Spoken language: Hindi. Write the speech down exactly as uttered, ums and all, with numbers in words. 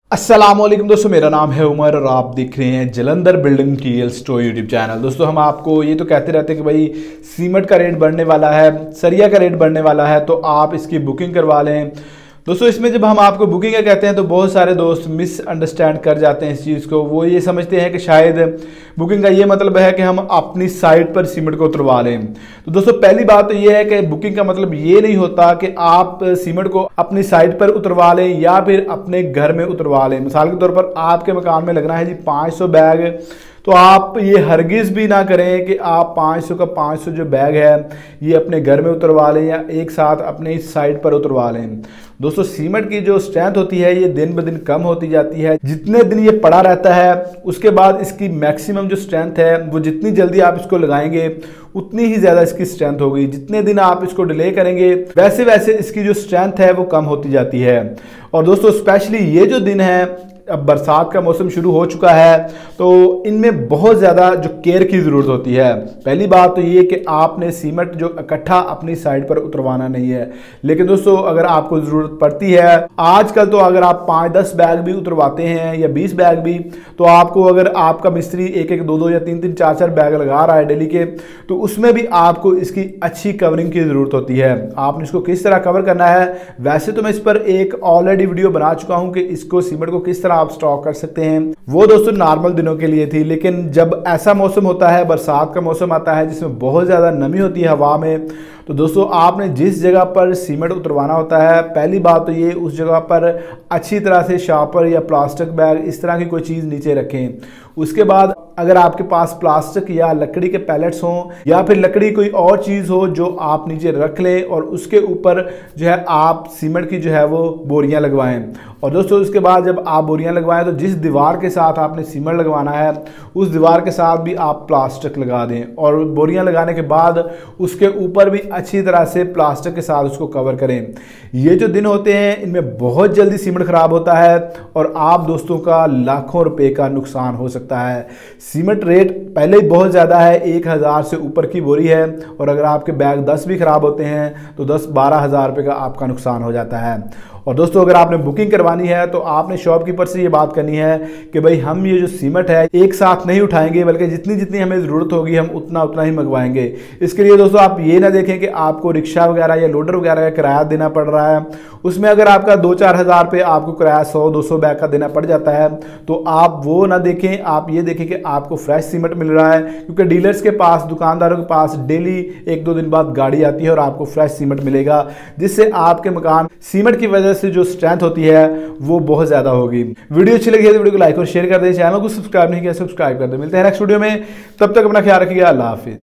अस्सलामुअलैकुम दोस्तों, मेरा नाम है उमर और आप देख रहे हैं Jalandhar building material store YouTube channel. दोस्तों हम आपको ये तो कहते रहते हैं कि भाई सीमेंट का रेट बढ़ने वाला है, सरिया का रेट बढ़ने वाला है, तो आप इसकी बुकिंग करवा लें। दोस्तों इसमें जब हम आपको बुकिंग का कहते हैं तो बहुत सारे दोस्त मिसअंडरस्टैंड कर जाते हैं इस चीज़ को। वो ये समझते हैं कि शायद बुकिंग का ये मतलब है कि हम अपनी साइट पर सीमेंट को उतरवा लें। तो दोस्तों पहली बात तो ये है कि बुकिंग का मतलब ये नहीं होता कि आप सीमेंट को अपनी साइट पर उतरवा लें या फिर अपने घर में उतरवा लें। मिसाल के तौर पर आपके मकान में लगना है जी पाँच सौ बैग, तो आप ये हरगिज़ भी ना करें कि आप पाँच सौ का पाँच सौ जो बैग है ये अपने घर में उतरवा लें या एक साथ अपने साइट पर उतरवा लें। दोस्तों सीमेंट की जो स्ट्रेंथ होती है ये दिन ब दिन कम होती जाती है। जितने दिन ये पड़ा रहता है उसके बाद इसकी मैक्सिमम जो स्ट्रेंथ है वो जितनी जल्दी आप इसको लगाएंगे उतनी ही ज़्यादा इसकी स्ट्रेंथ होगी। जितने दिन आप इसको डिले करेंगे वैसे वैसे इसकी जो स्ट्रेंथ है वो कम होती जाती है। और दोस्तों स्पेशली ये जो दिन है, अब बरसात का मौसम शुरू हो चुका है, तो इनमें बहुत ज़्यादा जो केयर की ज़रूरत होती है। पहली बात तो ये कि आपने सीमेंट जो इकट्ठा अपनी साइड पर उतरवाना नहीं है, लेकिन दोस्तों अगर आपको ज़रूरत पड़ती है, आजकल तो अगर आप पाँच दस बैग भी उतरवाते हैं या बीस बैग भी, तो आपको अगर आपका मिस्त्री एक एक दो दो या तीन तीन चार चार बैग लगा रहा है डेली के, तो उसमें भी आपको इसकी अच्छी कवरिंग की ज़रूरत होती है। आपने इसको किस तरह कवर करना है, वैसे तो मैं इस पर एक ऑलरेडी वीडियो बना चुका हूँ कि इसको सीमेंट को किस तरह आप स्टॉक कर सकते हैं। वो दोस्तों नॉर्मल दिनों के लिए थी, लेकिन जब ऐसा मौसम होता है, बरसात का मौसम आता है जिसमें बहुत ज़्यादा नमी होती है हवा में, तो दोस्तों आपने जिस जगह पर सीमेंट उतरवाना होता है, पहली बात तो ये उस जगह पर अच्छी तरह से शापर या प्लास्टिक बैग इस तरह की कोई चीज़ नीचे रखें। उसके बाद अगर आपके पास प्लास्टिक या लकड़ी के पैलेट्स हों या फिर लकड़ी कोई और चीज़ हो जो आप नीचे रख लें और उसके ऊपर जो है आप सीमेंट की जो है वो बोरियां लगवाएं। और दोस्तों उसके बाद जब आप बोरियां लगवाएं तो जिस दीवार के साथ आपने सीमेंट लगवाना है उस दीवार के साथ भी आप प्लास्टिक लगा दें, और बोरियां लगाने के बाद उसके ऊपर भी अच्छी तरह से प्लास्टिक के साथ उसको कवर करें। ये जो दिन होते हैं इनमें बहुत जल्दी सीमेंट ख़राब होता है और आप दोस्तों का लाखों रुपए का नुकसान हो सकता है। सीमेंट रेट पहले ही बहुत ज़्यादा है, एक हज़ार से ऊपर की बोरी है, और अगर आपके बैग दस भी ख़राब होते हैं तो दस बारह हज़ार रुपये का आपका नुकसान हो जाता है। और दोस्तों अगर आपने बुकिंग करवानी है तो आपने शॉपकीपर से ये बात करनी है कि भाई हम ये जो सीमेंट है एक साथ नहीं उठाएंगे, बल्कि जितनी जितनी हमें ज़रूरत होगी हम उतना उतना ही मंगवाएंगे। इसके लिए दोस्तों आप ये ना देखें कि आपको रिक्शा वगैरह या लोडर वगैरह का किराया देना पड़ रहा है, उसमें अगर आपका दो चार हज़ार रुपये आपको किराया सौ दो सौ बैग का देना पड़ जाता है, तो आप वो ना देखें, आप ये देखें कि आपको फ्रेश सीमेंट मिल रहा है। क्योंकि डीलर्स के पास, दुकानदारों के पास डेली एक दो दिन बाद गाड़ी आती है और आपको फ्रेश सीमेंट मिलेगा, जिससे आपके मकान सीमेंट की वजह से जो स्ट्रेंथ होती है वो बहुत ज्यादा होगी। वीडियो अच्छी लगी है तो वीडियो को लाइक और शेयर कर दें, चैनल को सब्सक्राइब नहीं किया सब्सक्राइब कर दें। मिलते हैं नेक्स्ट वीडियो में, तब तक अपना ख्याल रखिएगा। अल्लाह हाफिज।